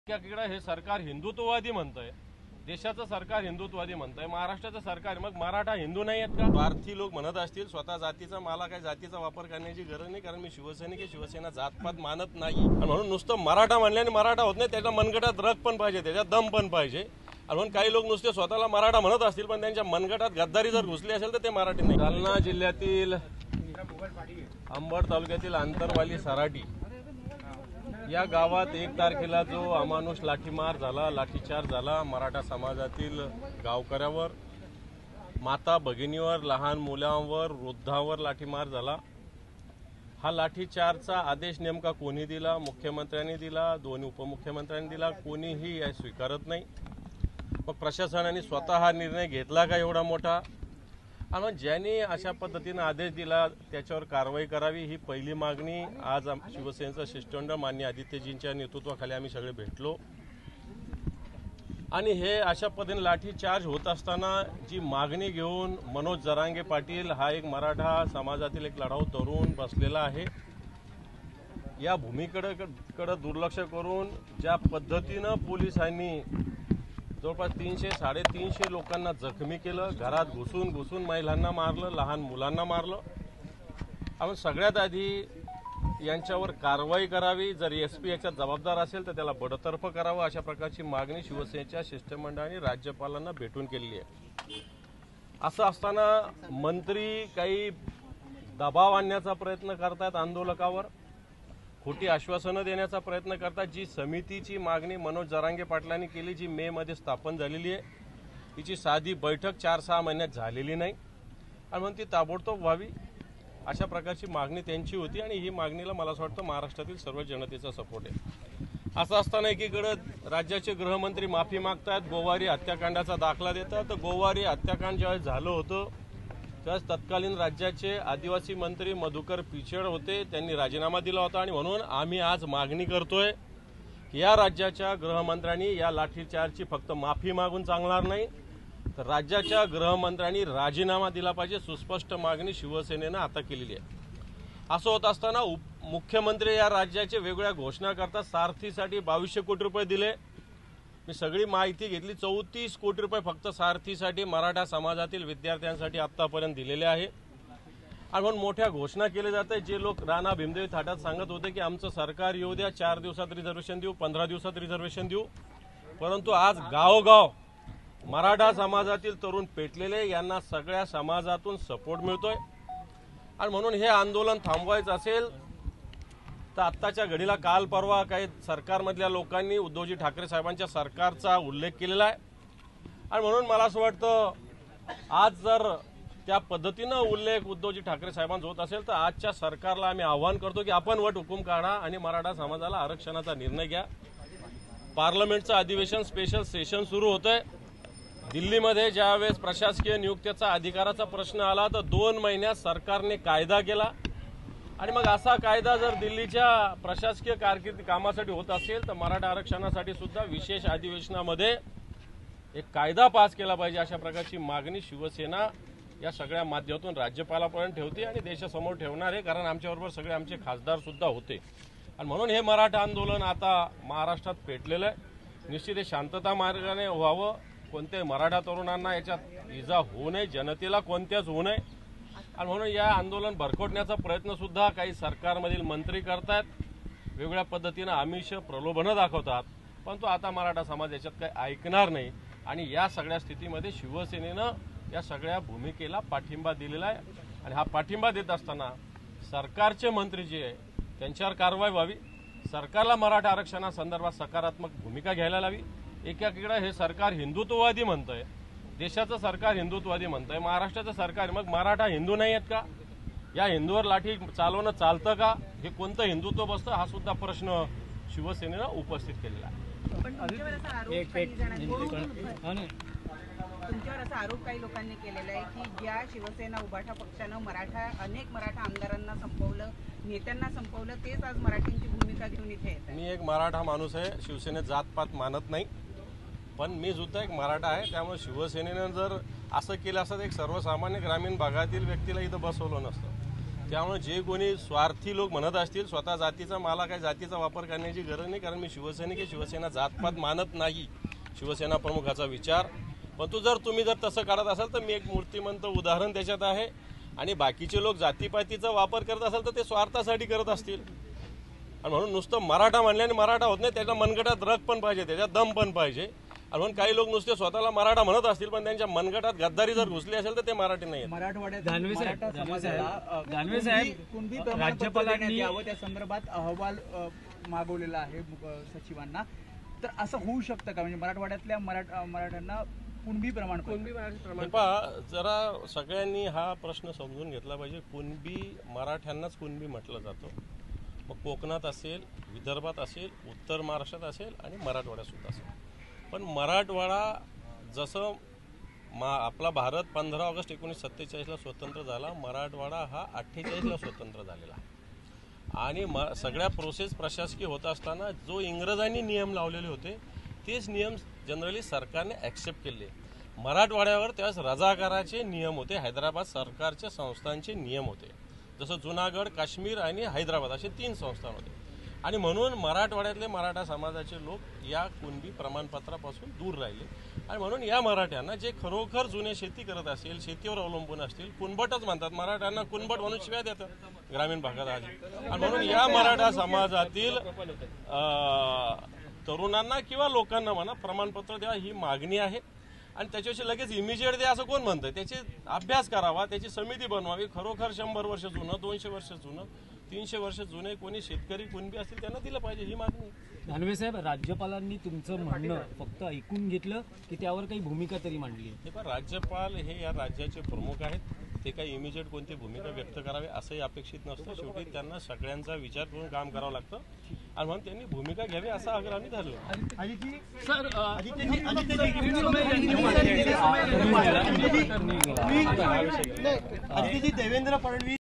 एकीकडे हे सरकार हिंदुत्ववादी म्हणतंय, देशाचं सरकार हिंदुत्ववादी म्हणतंय, महाराष्ट्राचं सरकार मग मराठा हिंदू नाही आहेत का? स्वार्थी लोक म्हणत असतील स्वतः जातीचा, मला काही जातीचा वापर करण्याची गरज नाही, कारण मी शिवसैनिक आहे, शिवसेना जातपात मानत नाही. आणि म्हणून नुसतं मराठा म्हणल्याने मराठा होत नाही, त्याच्या मनगटात रग पण पाहिजे, त्याच्यात दम पण पाहिजे. आणि म्हणून काही लोक नुसते स्वतःला मराठा म्हणत असतील, पण त्यांच्या मनगटात गद्दारी जर घुसली असेल तर ते मराठी नाही. जालना जिल्ह्यातील अंबड तालुक्यातील आंतरवाली सराटी या गावात 1 तारखेला जो अमानुष लाठीमार झाला, लाठीचार झाला मराठा समाजातील गावकऱ्यावर, माता भगिनीवर, लहान मुलांवर, वृद्धांवर लाठीमार झाला. हा लाठीचारचा आदेश नेमका कोणी दिला? मुख्यमंत्र्यांनी दिला, 2 उपमुख्यमंत्र्यांनी दिला, कोणीही या स्वीकारत नाही. मग प्रशासनाने स्वतः हा निर्णय घेतला का एवढा मोठा? आणि ज्यांनी अशा पद्धतीने आदेश दिला त्याच्यावर कारवाई करावी, ही पहिली मागणी. आज शिवसेनेचं शिष्टमंडळ माननीय आदित्यजींच्या नेतृत्वाखाली आम्ही सगळे भेटलो आणि हे अशा पद्धतीने लाठीचार्ज होत असताना जी मागणी घेऊन मनोज जरांगे पाटील हा एक मराठा समाजातील एक लढाऊ तरुण बसलेला आहे. या भूमिकेकडे दुर्लक्ष करून ज्या पद्धतीनं पोलिसांनी जवळपास 300-350 लोकांना जखमी केलं, घरात घुसून महिलांना मारलं, लहान मुलांना मारलं. आपण सगळ्यात आधी यांच्यावर कारवाई करावी. जर एसपी याच्यात जबाबदार असेल तर त्याला बडतर्फ करावं, अशा प्रकारची मागणी शिवसेनेच्या शिष्टमंडळाने राज्यपालांना भेटून केलेली आहे. असं असताना मंत्री काही दबाव आणण्याचा प्रयत्न करतात आंदोलकावर, खोटी आश्वासनं देण्याचा प्रयत्न करतात. जी समितीची मागणी मनोज जरांगे पाटलांनी केली, जी मे मध्ये स्थापन झालेली आहे, तिची साधी बैठक 4-6 महिन्यात झालेली नाही आणि म्हणून ती ताबडतोब व्हावी अशा प्रकारची मागणी त्यांची होती. आणि ही मागणीला मला असं वाटतं महाराष्ट्रातील सर्व जनतेचा सपोर्ट आहे. असं असताना एकीकडे राज्याचे गृहमंत्री माफी मागतात, गोवारी हत्याकांडाचा दाखला देतात. तर गोवारी हत्याकांड ज्यावेळेस झालं होतं त्यावेळेस तत्कालीन राज्याचे आदिवासी मंत्री मधुकर पिचड होते, त्यांनी राजीनामा दिला होता. आणि म्हणून आम्ही आज मागणी करतोय की या राज्याच्या गृहमंत्र्यांनी या लाठीचार्जची फक्त माफी मागून चालणार नाही, तर राज्याच्या गृहमंत्र्यांनी राजीनामा दिला पाहिजे. सुस्पष्ट मागणी शिवसेनेनं आता केलेली आहे. असं होत असताना मुख्यमंत्री या राज्याचे वेगवेगळ्या घोषणा करतात. सारथीसाठी 2200 कोटी रुपये दिले. मी सगळी माहिती घेतली. 34 कोटी रुपये फक्त सारथीसाठी मराठा समाजातील विद्यार्थ्यांसाठी आतापर्यंत दिलेले आहे. आणि म्हणून मोठ्या घोषणा केल्या जात आहे. जे लोक राणा भीमदेव थाटात सांगत होते की आमचं सरकार येऊ द्या, 4 दिवसात रिझर्वेशन देऊ, 15 दिवसात रिझर्वेशन देऊ, परंतु आज गावोगाव मराठा समाजातील तरुण पेटलेले, यांना सगळ्या समाजातून सपोर्ट मिळतोय. आणि म्हणून हे आंदोलन थांबवायचं असेल तर आत्ताच्या घडीला काल परवा काही सरकारमधल्या लोकांनी उद्धवजी ठाकरे साहेबांच्या सरकारचा उल्लेख केलेला आहे. आणि म्हणून मला असं वाटतं आज जर त्या पद्धतीनं उल्लेख उद्धवजी ठाकरे साहेबांचा होत असेल तर आजच्या सरकारला आम्ही आवाहन करतो की आपण वट हुकूम काढा आणि मराठा समाजाला आरक्षणाचा निर्णय घ्या. पार्लमेंटचं अधिवेशन स्पेशल सेशन सुरू होतंय. दिल्लीमध्ये ज्यावेळेस प्रशासकीय नियुक्तीचा अधिकाराचा प्रश्न आला तर 2 महिन्यात सरकारने कायदा केला. आणि मग असा कायदा जर दिल्लीच्या प्रशासकीय कारकिर्दी कामासाठी होत असेल तर मराठा आरक्षणासाठी सुद्धा विशेष अधिवेशनामध्ये एक कायदा पास केला पाहिजे, अशा प्रकारची मागणी शिवसेना या सगळ्या माध्यमातून राज्यपालापर्यंत ठेवते आणि देशासमोर ठेवणार आहे. कारण आमच्याबरोबर सगळे आमचे खासदार सुद्धा होते. आणि म्हणून हे मराठा आंदोलन आता महाराष्ट्रात पेटलेलं आहे. निश्चित हे शांतता मार्गाने व्हावं. कोणत्याही मराठा तरुणांना याच्यात इजा होऊ नये, जनतेला कोणत्याच होऊ नये. आणि म्हणून या आंदोलन भरकटण्याचा प्रयत्न सुद्धा काही सरकारमधील मंत्री करतात, वेगवेगळ्या पद्धतीनं आमिष प्रलोभनं दाखवतात. परंतु आता मराठा समाज याच्यात काही ऐकणार नाही. आणि या सगळ्या स्थितीमध्ये शिवसेनेनं या सगळ्या भूमिकेला पाठिंबा दिलेला आहे. आणि हा पाठिंबा देत असताना सरकारचे मंत्री जे आहे त्यांच्यावर कारवाई व्हावी. सरकारला मराठा आरक्षणासंदर्भात सकारात्मक भूमिका घ्यायला लावी. एकीकडे हे सरकार हिंदुत्ववादी म्हणतंय, देशाचं सरकार हिंदुत्ववादी म्हणतंय, महाराष्ट्राचं सरकार मग मराठा हिंदू नाही आहेत का? या हिंदूवर लाठी चालवणं चालतं का? हे कोणतं हिंदुत्व बसतं? हा सुद्धा प्रश्न शिवसेनेनं उपस्थित केलेला आहे. तुमच्यावर असा आरोप काही लोकांनी केलेला आहे की ज्या शिवसेना उभाठा पक्षानं अनेक मराठा आमदारांना संपवलं, नेत्यांना संपवलं, तेच आज मराठ्यांची भूमिका घेऊन इथे येतात. मी एक मराठा माणूस आहे, शिवसेनेत जातपात मानत नाही, पण मी सुद्धा एक मराठा आहे. त्यामुळे शिवसेनेनं जर असं केलं असतं एक सर्वसामान्य ग्रामीण भागातील व्यक्तीला इथं बसवलं नसतं. त्यामुळे जे कोणी स्वार्थी लोक म्हणत असतील स्वतः जातीचा, मला काही जातीचा वापर करण्याची गरज नाही, कारण मी शिवसैनिक आहे. शिवसेना जातपात मानत नाही, शिवसेना प्रमुखाचा विचार. पण जर तुम्ही तसं काढत असाल तर मी एक मूर्तिमंत उदाहरण त्याच्यात आहे. आणि बाकीचे लोक जातीपातीचा वापर करत असाल तर ते स्वार्थासाठी करत असतील. आणि म्हणून नुसतं मराठा म्हणल्याने मराठा होत नाही, त्याच्या मनगटात रग पण पाहिजे, त्याच्यात दम पण पाहिजे. आणि म्हणून काही लोक नुसते स्वतःला मराठा म्हणत असतील पण त्यांच्या मनगटात गद्दारी जर घुसली असेल तर ते मराठी नाही. मराठवाड्यात राज्यपालांनी यावं त्या संदर्भात अहवाल मागवलेला आहे सचिवांना. तर असं होऊ शकतं का, म्हणजे मराठवाड्यातल्या मराठ्यांना कुणबी प्रमाणपत्र? पहा, जरा सगळ्यांनी हा प्रश्न समजून घेतला पाहिजे. कुणबी मराठ्यांनाच कुणबी म्हटलं जातं. मग कोकणात असेल, विदर्भात असेल, उत्तर महाराष्ट्रात असेल आणि मराठवाड्यात सुद्धा असेल. पण मराठवाडा जसं आपला भारत 15 ऑगस्ट 1947ला स्वतंत्र झाला, मराठवाडा हा 48ला स्वतंत्र झालेला. आणि सगळ्या प्रोसेस प्रशासकीय होत असताना जो इंग्रजांनी नियम लावलेले होते तेच नियम जनरली सरकारने ॲक्सेप्ट केले. मराठवाड्यावर त्यावेळेस रजाकाराचे नियम होते, हैदराबाद सरकारच्या संस्थांचे नियम होते. जसं जुनागड, काश्मीर आणि हैदराबाद असे 3 संस्थान होते. आणि म्हणून मराठवाड्यातले मराठा समाजाचे लोक या कुणबी प्रमाणपत्रापासून दूर राहिले. आणि म्हणून या मराठ्यांना जे खरोखर जुने शेती करत असतील, शेतीवर अवलंबून असतील, कुणबटच म्हणतात, मराठ्यांना कुणबट म्हणून शिव्या देतात ग्रामीण भागात आज. आणि म्हणून या मराठा समाजातील तरुणांना किंवा लोकांना म्हणा प्रमाणपत्र द्या ही मागणी आहे. आणि त्याच्याविषयी लगेच इमिजिएट द्या असं कोण म्हणतं? त्याची अभ्यास करावा, त्याची समिती बनवावी. खरोखर 100 वर्ष जुनं, 200 वर्ष जुनं, 300 वर्ष जुने कोणी शेतकरी कुणबी असतील त्यांना दिलं पाहिजे, ही मागणी. दानवे साहेब, राज्यपालांनी तुमचं म्हणणं फक्त ऐकून घेतलं की त्यावर काही भूमिका तरी मांडली? हे पण राज्यपाल हे या राज्याचे प्रमुख आहेत, ते काही इमिजिएट कोणती भूमिका व्यक्त करावी असंही अपेक्षित नसतं. शेवटी त्यांना सगळ्यांचा विचार करून काम करावं लागतं. आणि म्हणून त्यांनी भूमिका घ्यावी असं आग्रहाने धरलं. देवेंद्र फडणवीस